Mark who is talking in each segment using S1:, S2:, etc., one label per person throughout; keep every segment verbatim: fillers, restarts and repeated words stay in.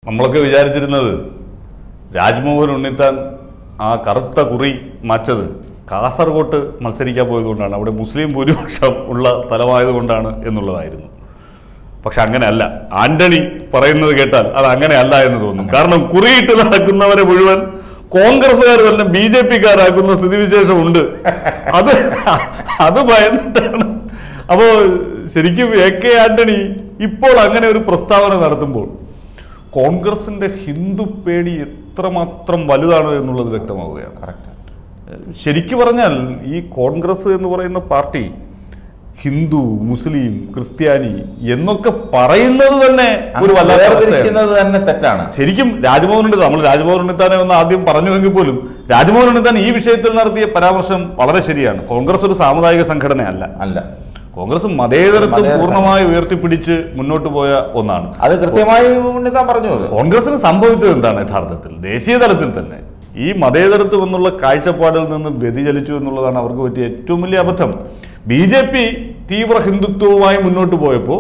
S1: നമ്മളൊക്കെ വിചാരിച്ചിരുന്നത് രാജ്മോഹൻ ഉണ്ണിത്താൻ ആ കറുത്ത കുറി മാറ്റത് കാസർഗോട്ട് മത്സരിക്കാൻ പോയതുകൊണ്ടാണ്, അവിടെ മുസ്ലിം ഭൂരിപക്ഷം ഉള്ള സ്ഥലമായതുകൊണ്ടാണ് എന്നുള്ളതായിരുന്നു. പക്ഷെ അങ്ങനെയല്ല. ആന്റണി പറയുന്നത് കേട്ടാൽ അത് അങ്ങനെയല്ല എന്ന് തോന്നും. കാരണം കുറിയിട്ട് നടക്കുന്നവരെ മുഴുവൻ കോൺഗ്രസ്സുകാർ തന്നെ ബി ജെ പിക്കാരാക്കുന്ന സ്ഥിതിവിശേഷം ഉണ്ട്. അത് അത് ഭയന്നിട്ടാണ്. അപ്പോ ശരിക്കും എ കെ ആന്റണി ഇപ്പോൾ അങ്ങനെ ഒരു പ്രസ്താവന നടത്തുമ്പോൾ കോൺഗ്രസിന്റെ ഹിന്ദു പേടി എത്രമാത്രം വലുതാണ് എന്നുള്ളത് വ്യക്തമാവുകയാണ്. കറക്റ്റ്. ശരിക്കും പറഞ്ഞാൽ ഈ കോൺഗ്രസ് എന്ന് പറയുന്ന പാർട്ടി ഹിന്ദു, മുസ്ലിം, ക്രിസ്ത്യാനി എന്നൊക്കെ പറയുന്നത് തന്നെ ഒരു
S2: വല്ലാതിരിക്കുന്നത് തന്നെ തെറ്റാണ്.
S1: ശരിക്കും രാജ്മോഹൻ ഉണ്ണിത്താൻ, നമ്മൾ രാജ്മോഹൻ ഉണ്ണിത്താനെ ഒന്ന് ആദ്യം പറഞ്ഞുവെങ്കിൽ പോലും രാജ്മോഹൻ ഉണ്ണിത്താൻ ഈ വിഷയത്തിൽ നടത്തിയ പരാമർശം വളരെ ശരിയാണ്. കോൺഗ്രസ് ഒരു സാമുദായിക സംഘടനയല്ല. അല്ല, കോൺഗ്രസ് മതേതരത്വം പൂർണ്ണമായി ഉയർത്തിപ്പിടിച്ച് മുന്നോട്ട് പോയ ഒന്നാണ്.
S2: അത് കൃത്യമായി ഉണ്ണിത്താൻ പറഞ്ഞു.
S1: കോൺഗ്രസിന് സംഭവിച്ചത് എന്താണ്? യഥാർത്ഥത്തിൽ ദേശീയ തലത്തിൽ തന്നെ ഈ മതേതരത്വം എന്നുള്ള കാഴ്ചപ്പാടിൽ നിന്ന് വ്യതിചലിച്ചു എന്നുള്ളതാണ് അവർക്ക് പറ്റിയ ഏറ്റവും വലിയ അബദ്ധം. ബി ജെ പി തീവ്ര ഹിന്ദുത്വവുമായി മുന്നോട്ട് പോയപ്പോൾ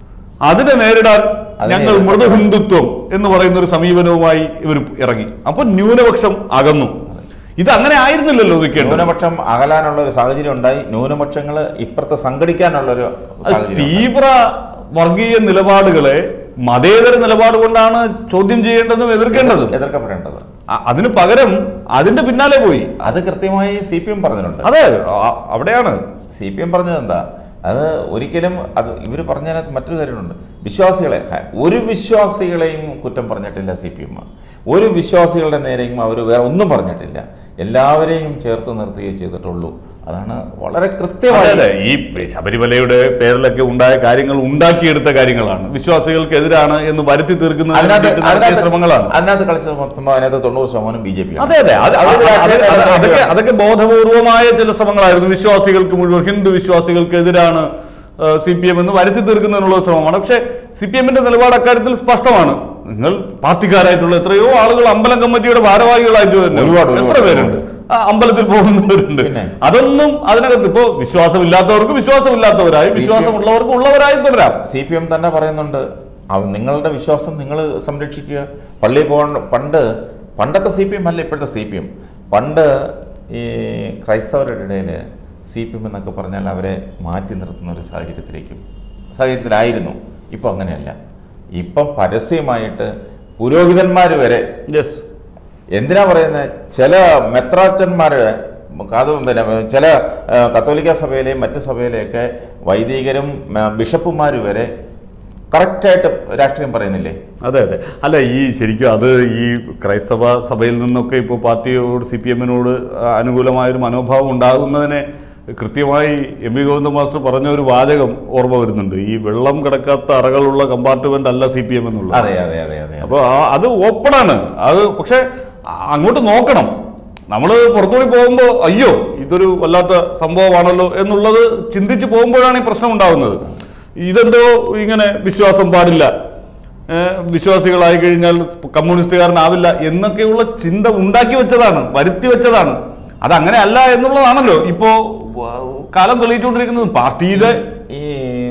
S1: അതിനെ നേരിടാൻ ഞങ്ങൾ മൃദു ഹിന്ദുത്വം എന്ന് പറയുന്ന ഒരു സമീപനവുമായി ഇവർ ഇറങ്ങി. അപ്പൊ ന്യൂനപക്ഷം അകന്നു. ഇത് അങ്ങനെ ആയിരുന്നില്ലല്ലോ.
S2: ന്യൂനപക്ഷം അകലാനുള്ള ഒരു സാഹചര്യം ഉണ്ടായി. ന്യൂനപക്ഷങ്ങൾ ഇപ്പുറത്ത് സംഘടിക്കാനുള്ള ഒരു
S1: തീവ്ര വർഗീയ നിലപാടുകളെ മതേതര നിലപാട് കൊണ്ടാണ് ചോദ്യം ചെയ്യേണ്ടതും എതിർക്കേണ്ടതും
S2: എതിർക്കപ്പെടേണ്ടത്.
S1: അതിന് പകരം അതിന്റെ പിന്നാലെ പോയി.
S2: അത് കൃത്യമായി സി പി എം പറഞ്ഞിട്ടുണ്ട്.
S1: അതെ, അവിടെയാണ്
S2: സി പി എം പറഞ്ഞത്. എന്താ അത്? ഒരിക്കലും അത് ഇവർ പറഞ്ഞതിനകത്ത് മറ്റൊരു കാര്യമുണ്ട്. വിശ്വാസികളെ, ഒരു വിശ്വാസികളെയും കുറ്റം പറഞ്ഞിട്ടില്ല സി പി എം. ഒരു വിശ്വാസികളുടെ നേരെയും അവർ വേറെ ഒന്നും പറഞ്ഞിട്ടില്ല. എല്ലാവരെയും ചേർത്ത് നിർത്തുകയേ ചെയ്തിട്ടുള്ളൂ. അതാണ് വളരെ കൃത്യമായത്.
S1: ഈ ശബരിമലയുടെ പേരിലൊക്കെ ഉണ്ടായ കാര്യങ്ങൾ ഉണ്ടാക്കിയെടുത്ത കാര്യങ്ങളാണ്, വിശ്വാസികൾക്കെതിരാണ് എന്ന് വരുത്തി തീർക്കുന്ന ശ്രമങ്ങളാണ്.
S2: അതിനകത്ത് കളിച്ച മൊത്തം അതിനകത്ത് തൊണ്ണൂറ് ശതമാനം ബി ജെ പി.
S1: അതെ അതെ, അതൊക്കെ അതൊക്കെ ബോധപൂർവമായ ചില ശ്രമങ്ങളായിരുന്നു. വിശ്വാസികൾക്ക് മുഴുവൻ, ഹിന്ദു വിശ്വാസികൾക്കെതിരാണ് സി പി എം എന്ന് വരുത്തി തീർക്കുന്നതിനുള്ള ശ്രമമാണ്. പക്ഷെ സി പി എമ്മിന്റെ നിലപാട് അക്കാര്യത്തിൽ സ്പഷ്ടമാണ്. നിങ്ങൾ പാർട്ടിക്കാരായിട്ടുള്ള എത്രയോ ആളുകൾ അമ്പലം കമ്മിറ്റിയുടെ ഭാരവാഹികളായിട്ട് തന്നെ ഒരുപാട് എത്ര പേരുണ്ട്, അമ്പലത്തിൽ പോകുന്നവരുണ്ട്. അതൊന്നും അതിനകത്ത് ഇപ്പോ വിശ്വാസമില്ലാത്തവർക്ക് വിശ്വാസമില്ലാത്തവരായി, വിശ്വാസമുള്ളവർക്ക് ഉള്ളവരായി തുടരാം.
S2: സി പി എം തന്നെ പറയുന്നുണ്ട്, നിങ്ങളുടെ വിശ്വാസം നിങ്ങൾ സംരക്ഷിക്കുക. പള്ളിയിൽ പോകേണ്ട. പണ്ട് പണ്ടത്തെ സി പി എം അല്ല ഇപ്പോഴത്തെ സി പി എം. പണ്ട് ഈ ക്രൈസ്തവരുടെ ഇടയിൽ സി പി എം എന്നൊക്കെ പറഞ്ഞാൽ അവരെ മാറ്റി നിർത്തുന്ന ഒരു സാഹചര്യത്തിലേക്കും സാഹചര്യത്തിലായിരുന്നു. ഇപ്പം അങ്ങനെയല്ല. ഇപ്പം പരസ്യമായിട്ട് പുരോഹിതന്മാർ വരെ, എന്തിനാ പറയുന്നത്, ചില മെത്രാച്ചന്മാർ, അത് പിന്നെ ചില കത്തോലിക്ക സഭയിലെയും മറ്റ് സഭയിലെയൊക്കെ വൈദികരും ബിഷപ്പുമാർ വരെ കറക്റ്റായിട്ട് രാഷ്ട്രീയം പറയുന്നില്ലേ?
S1: അതെ അതെ. അല്ല, ഈ ശരിക്കും അത് ഈ ക്രൈസ്തവ സഭയിൽ നിന്നൊക്കെ ഇപ്പോൾ പാർട്ടിയോട്, സി പി എമ്മിനോട് അനുകൂലമായൊരു മനോഭാവം ഉണ്ടാകുന്നതിനെ കൃത്യമായി എം വി ഗോവിന്ദ മാസ്റ്റർ പറഞ്ഞ ഒരു വാചകം ഓർമ്മ വരുന്നുണ്ട്. ഈ വെള്ളം കിടക്കാത്ത അറകളുള്ള കമ്പാർട്ട്മെന്റ് അല്ല സി പി എം എന്നുള്ളത്.
S2: അതെ അതെ അതെ അതെ.
S1: അപ്പോൾ അത് ഓപ്പണാണ് അത്. പക്ഷെ അങ്ങോട്ട് നോക്കണം. നമ്മൾ പുറത്തുകൂടി പോകുമ്പോൾ അയ്യോ ഇതൊരു വല്ലാത്ത സംഭവമാണല്ലോ എന്നുള്ളത് ചിന്തിച്ച് പോകുമ്പോഴാണ് ഈ പ്രശ്നം ഉണ്ടാകുന്നത്. ഇതെന്തോ ഇങ്ങനെ വിശ്വാസം പാടില്ല, വിശ്വാസികളായി കഴിഞ്ഞാൽ കമ്മ്യൂണിസ്റ്റുകാരനാവില്ല എന്നൊക്കെയുള്ള ചിന്ത ഉണ്ടാക്കി വെച്ചതാണ്, വരുത്തി വെച്ചതാണ്. അതങ്ങനെ അല്ല എന്നുള്ളതാണല്ലോ ഇപ്പോ കാലം തെളിയിച്ചുകൊണ്ടിരിക്കുന്നത്. പാർട്ടിയിലെ
S2: ഈ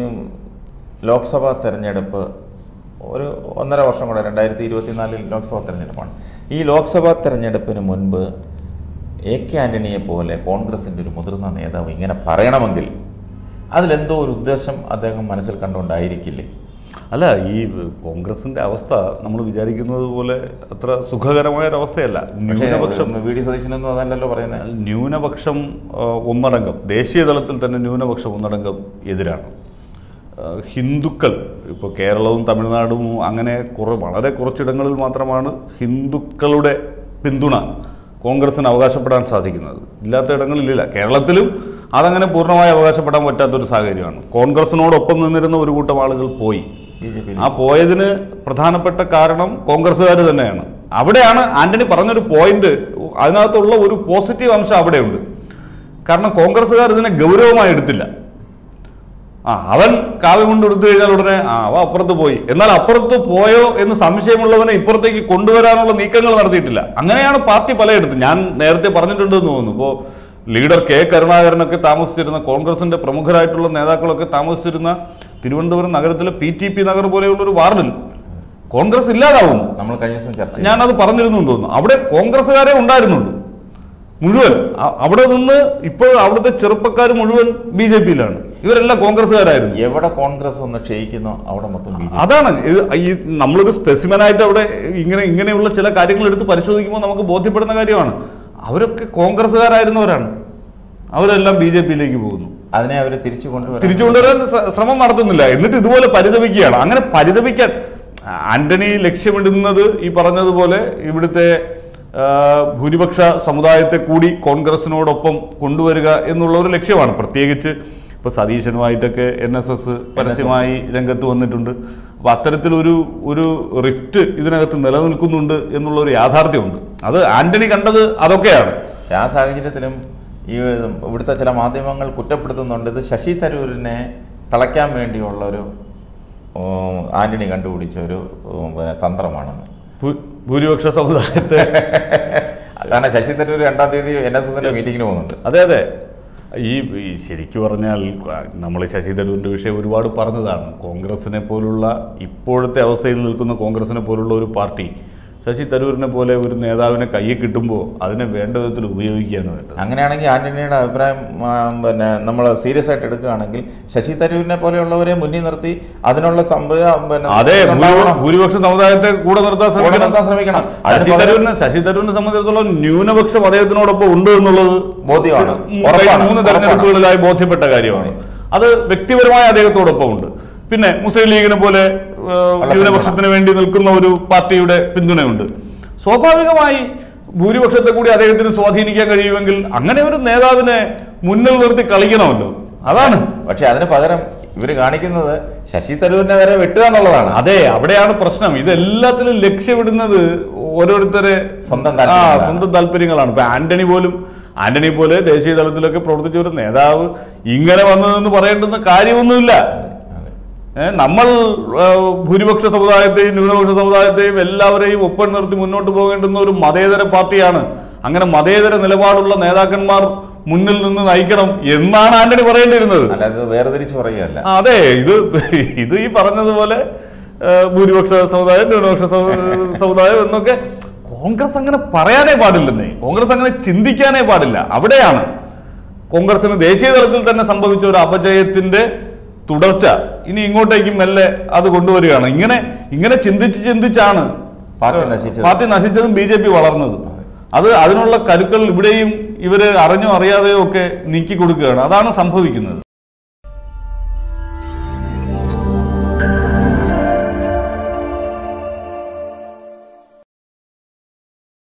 S2: ലോക്സഭാ തെരഞ്ഞെടുപ്പ് ഒരു ഒന്നര വർഷം കൂടെ, രണ്ടായിരത്തി ഇരുപത്തിനാലിൽ ലോക്സഭാ തെരഞ്ഞെടുപ്പാണ്. ഈ ലോക്സഭാ തെരഞ്ഞെടുപ്പിന് മുൻപ് എ കെ ആന്റണിയെ പോലെ കോൺഗ്രസിൻ്റെ ഒരു മുതിർന്ന നേതാവ് ഇങ്ങനെ പറയണമെങ്കിൽ അതിലെന്തോ ഒരു ഉദ്ദേശം അദ്ദേഹം മനസ്സിൽ കണ്ടുകൊണ്ടായിരിക്കില്ലേ?
S1: അല്ല, ഈ കോൺഗ്രസിന്റെ അവസ്ഥ നമ്മൾ വിചാരിക്കുന്നത് പോലെ അത്ര സുഖകരമായൊരവസ്ഥയല്ല. ന്യൂനപക്ഷം
S2: വി ഡി സതീശനൊന്നും അതല്ലല്ലോ പറയുന്നത്.
S1: ന്യൂനപക്ഷം ഒന്നടങ്കം, ദേശീയ തലത്തിൽ തന്നെ ന്യൂനപക്ഷം ഒന്നടങ്കം എതിരാണ്. ഹിന്ദുക്കൾ ഇപ്പോൾ കേരളവും തമിഴ്നാടും അങ്ങനെ കുറേ വളരെ കുറച്ചിടങ്ങളിൽ മാത്രമാണ് ഹിന്ദുക്കളുടെ പിന്തുണ കോൺഗ്രസിന് അവകാശപ്പെടാൻ സാധിക്കുന്നത്. ഇല്ലാത്ത ഇടങ്ങളിലില്ല. കേരളത്തിലും അതങ്ങനെ പൂർണ്ണമായി അവകാശപ്പെടാൻ പറ്റാത്തൊരു സാഹചര്യമാണ്. കോൺഗ്രസിനോടൊപ്പം നിന്നിരുന്ന ഒരു കൂട്ടം ആളുകൾ പോയി. ആ പോയതിന് പ്രധാനപ്പെട്ട കാരണം കോൺഗ്രസ്സുകാർ തന്നെയാണ്. അവിടെയാണ് ആന്റണി പറഞ്ഞൊരു പോയിന്റ്, അതിനകത്തുള്ള ഒരു പോസിറ്റീവ് അംശം അവിടെയുണ്ട്. കാരണം കോൺഗ്രസ്സുകാർ ഇതിനെ ഗൗരവമായി എടുത്തില്ല. ആ അവൻ കാവ്യം കൊണ്ട് എടുത്തു കഴിഞ്ഞാൽ ഉടനെ ആ അവ അപ്പുറത്ത് പോയി, എന്നാൽ അപ്പുറത്ത് പോയോ എന്ന് സംശയമുള്ളവനെ ഇപ്പുറത്തേക്ക് കൊണ്ടുവരാനുള്ള നീക്കങ്ങൾ നടത്തിയിട്ടില്ല. അങ്ങനെയാണ് പാർട്ടി പലയിടത്തും. ഞാൻ നേരത്തെ പറഞ്ഞിട്ടുണ്ടെന്ന് തോന്നുന്നു. ഇപ്പോൾ ലീഡർ കെ കരുണാകരനൊക്കെ താമസിച്ചിരുന്ന, കോൺഗ്രസിന്റെ പ്രമുഖരായിട്ടുള്ള നേതാക്കളൊക്കെ താമസിച്ചിരുന്ന തിരുവനന്തപുരം നഗരത്തിലെ പി ടി പി നഗർ പോലെയുള്ള ഒരു വാർഡിൽ കോൺഗ്രസ് ഇല്ലാതാവുന്നു.
S2: നമ്മൾ കഴിഞ്ഞ ദിവസം ചർച്ച
S1: ഞാനത് പറഞ്ഞിരുന്നു തോന്നുന്നു. അവിടെ കോൺഗ്രസ്സുകാരെ ഉണ്ടായിരുന്നുള്ളൂ മുഴുവൻ. അവിടെ നിന്ന് ഇപ്പോൾ അവിടുത്തെ ചെറുപ്പക്കാർ മുഴുവൻ ബി ജെ പിയിലാണ്. ഇവരെല്ലാം കോൺഗ്രസ്സുകാരായിരുന്നു.
S2: എവിടെ കോൺഗ്രസ് ഒന്ന് ക്ഷയിക്കുന്നോ അവിടെ മൊത്തം ബി ജെ പി.
S1: അതാണ് ഈ നമ്മളൊരു സ്പെസിമനായിട്ട് അവിടെ ഇങ്ങനെ ഇങ്ങനെയുള്ള ചില കാര്യങ്ങൾ എടുത്ത് പരിശോധിക്കുമ്പോൾ നമുക്ക് ബോധ്യപ്പെടുന്ന കാര്യമാണ്. അവരൊക്കെ കോൺഗ്രസ്സുകാരായിരുന്നവരാണ്, അവരെല്ലാം ബി ജെ പിയിലേക്ക് പോകുന്നു.
S2: അതിനെ അവർ തിരിച്ചു കൊണ്ടുവരാൻ
S1: തിരിച്ചു കൊണ്ടുവരാൻ ശ്രമം നടത്തുന്നില്ല. എന്നിട്ട് ഇതുപോലെ പരിതപിക്കുകയാണ്. അങ്ങനെ പരിതപിക്കാൻ ആന്റണി ലക്ഷ്യമിടുന്നത് ഈ പറഞ്ഞതുപോലെ ഇവിടുത്തെ ഭൂരിപക്ഷ സമുദായത്തെ കൂടി കോൺഗ്രസിനോടൊപ്പം കൊണ്ടുവരിക എന്നുള്ള ഒരു ലക്ഷ്യമാണ്. പ്രത്യേകിച്ച് ഇപ്പോൾ സതീശനുമായിട്ടൊക്കെ എൻ എസ് എസ് പരസ്യമായി രംഗത്ത് വന്നിട്ടുണ്ട്. അപ്പോൾ അത്തരത്തിലൊരു ഒരു റിഫ്റ്റ് ഇതിനകത്ത് നിലനിൽക്കുന്നുണ്ട് എന്നുള്ള ഒരു യാഥാർത്ഥ്യമുണ്ട്. അത് ആന്റണി കണ്ടത് അതൊക്കെയാണ്.
S2: ആ സാഹചര്യത്തിലും ഈ ഇവിടുത്തെ ചില മാധ്യമങ്ങൾ കുറ്റപ്പെടുത്തുന്നുണ്ട് ഇത് ശശി തരൂരിനെ തളയ്ക്കാൻ വേണ്ടിയുള്ള ഒരു ആന്റണി കണ്ടുപിടിച്ച ഒരു പിന്നെ തന്ത്രമാണെന്ന്.
S1: ഭൂരിപക്ഷ സമുദായത്തെ
S2: കാരണം ശശി തരൂർ രണ്ടാം തീയതി എൻ എസ് എസിന്റെ മീറ്റിങ്ങിന് പോകുന്നുണ്ട്.
S1: അതെ അതെ ഈ ശരിക്കും പറഞ്ഞാൽ നമ്മൾ ശശി തരൂരിൻ്റെ വിഷയം ഒരുപാട് പറഞ്ഞതാണ്. കോൺഗ്രസിനെ പോലുള്ള ഇപ്പോഴത്തെ അവസ്ഥയിൽ നിൽക്കുന്ന കോൺഗ്രസിനെ പോലുള്ള ഒരു പാർട്ടി ശശി തരൂരിനെ പോലെ ഒരു നേതാവിനെ കയ്യിൽ കിട്ടുമ്പോൾ അതിനെ വേണ്ട വിധത്തിൽ ഉപയോഗിക്കുകയാണ് വേണ്ടത്.
S2: അങ്ങനെയാണെങ്കിൽ ആന്റണിയുടെ അഭിപ്രായം പിന്നെ നമ്മൾ സീരിയസ് ആയിട്ട് എടുക്കുകയാണെങ്കിൽ ശശി തരൂരിനെ പോലെയുള്ളവരെ മുന്നിൽ നിർത്തി അതിനുള്ള
S1: അതെ ഭൂരിപക്ഷ സമുദായത്തെ കൂടെ നിർത്താൻ
S2: ശ്രമിക്കണം.
S1: ശശി തരൂരിനെ ശശി തരൂരിനെ സംബന്ധിച്ചിടത്തോളം ന്യൂനപക്ഷം അദ്ദേഹത്തിനോടൊപ്പം ഉണ്ട് എന്നുള്ളത്
S2: ബോധ്യമാണ്.
S1: മൂന്ന് തെരഞ്ഞെടുപ്പുകളിലായി ബോധ്യപ്പെട്ട കാര്യമാണ്. അത് വ്യക്തിപരമായ അദ്ദേഹത്തോടൊപ്പം ഉണ്ട്. പിന്നെ മുസ്ലിം ലീഗിനെ പോലെ ന്യൂനപക്ഷത്തിന് വേണ്ടി നിൽക്കുന്ന ഒരു പാർട്ടിയുടെ പിന്തുണയുണ്ട്. സ്വാഭാവികമായി ഭൂരിപക്ഷത്തെ കൂടി അദ്ദേഹത്തിന് സ്വാധീനിക്കാൻ കഴിയുമെങ്കിൽ അങ്ങനെ ഒരു നേതാവിനെ മുന്നിൽ നിർത്തി കളിക്കണമല്ലോ. അതാണ്.
S2: പക്ഷെ അതിന് പകരം ഇവർ കാണിക്കുന്നത് ശശി തരൂരിനെ വരെ വെട്ടുക എന്നുള്ളതാണ്.
S1: അതെ, അവിടെയാണ് പ്രശ്നം. ഇതെല്ലാത്തിലും ലക്ഷ്യമിടുന്നത് ഓരോരുത്തരെ
S2: സ്വന്തം
S1: സ്വന്തം താല്പര്യങ്ങളാണ്. ഇപ്പൊ ആന്റണി പോലും ആന്റണി പോലെ ദേശീയ തലത്തിലൊക്കെ പ്രവർത്തിച്ച ഒരു നേതാവ് ഇങ്ങനെ വന്നതെന്ന് പറയേണ്ടുന്ന കാര്യമൊന്നുമില്ല. നമ്മൾ ഭൂരിപക്ഷ സമുദായത്തെയും ന്യൂനപക്ഷ സമുദായത്തെയും എല്ലാവരെയും ഒപ്പം നിർത്തി മുന്നോട്ട് പോകേണ്ടുന്ന ഒരു മതേതര പാർട്ടിയാണ്. അങ്ങനെ മതേതര നിലപാടുള്ള നേതാക്കന്മാർ മുന്നിൽ നിന്ന് നയിക്കണം എന്നാണ് ആന്റണി പറയേണ്ടിയിരുന്നത്.
S2: വേർതിരിച്ച് പറയുകയല്ല.
S1: അതെ, ഇത് ഇത് ഈ പറഞ്ഞതുപോലെ ഭൂരിപക്ഷ സമുദായം ന്യൂനപക്ഷ സമുദായം എന്നൊക്കെ കോൺഗ്രസ് അങ്ങനെ പറയാനേ പാടില്ലെന്നേ. കോൺഗ്രസ് അങ്ങനെ ചിന്തിക്കാനേ പാടില്ല. അവിടെയാണ് കോൺഗ്രസിന് ദേശീയ തലത്തിൽ തന്നെ സംഭവിച്ച ഒരു അപജയത്തിന്റെ തുടർച്ച ഇനി ഇങ്ങോട്ടേക്കും മെല്ലെ അത് കൊണ്ടുവരികയാണ്. ഇങ്ങനെ ഇങ്ങനെ ചിന്തിച്ച് ചിന്തിച്ചാണ് പാർട്ടി നശിച്ചതും ബി ജെ പി വളർന്നതും. അത് അതിനുള്ള കരുക്കൾ ഇവിടെയും ഇവര് അറിഞ്ഞോ അറിയാതെയോ ഒക്കെ നീക്കി കൊടുക്കുകയാണ്. അതാണ് സംഭവിക്കുന്നത്.